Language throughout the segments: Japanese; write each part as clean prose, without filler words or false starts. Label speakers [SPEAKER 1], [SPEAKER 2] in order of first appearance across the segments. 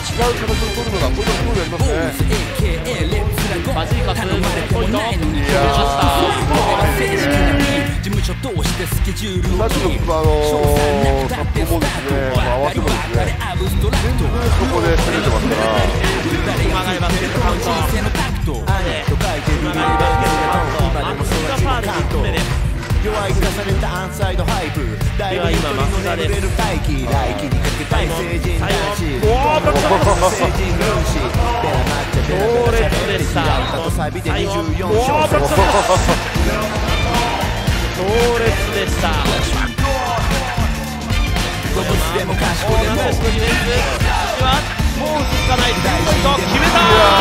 [SPEAKER 1] 形を取るのがこれも興味ありますね。
[SPEAKER 2] ファジーカスポイント。
[SPEAKER 1] いや
[SPEAKER 3] 事務所通してスケジュールを
[SPEAKER 1] さっきのタップもですね、合わせもですね、全部そこで攻めてますから。
[SPEAKER 2] 曲がりますけどカウント。
[SPEAKER 4] 弱い重ねたアンサイドハイプだいぶ今マスターレベル待機来季にかけたい成人男子成人軍師
[SPEAKER 2] 強烈でした。
[SPEAKER 4] サビで24勝
[SPEAKER 2] 強烈でした。
[SPEAKER 4] どこでもかしこでも
[SPEAKER 2] もうつかないポイント決めた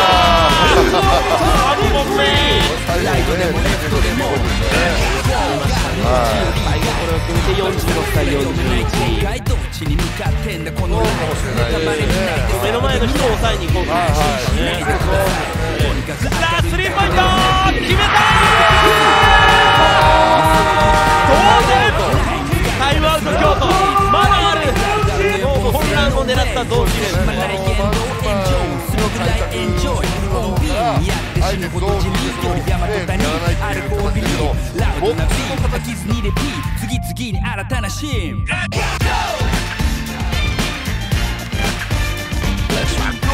[SPEAKER 2] ー。3本目
[SPEAKER 4] ライトでもレフトでも
[SPEAKER 2] これを決めて46対41。目の前の人を抑えに行こうとしてましたね。さあスリーポイント決めたー。同点。タイムアウト京都まだある。混乱を狙った同期です。
[SPEAKER 1] あえてこの技術をね、やらないっていう形だけど、ボックスの形
[SPEAKER 3] 次々に新たなシーン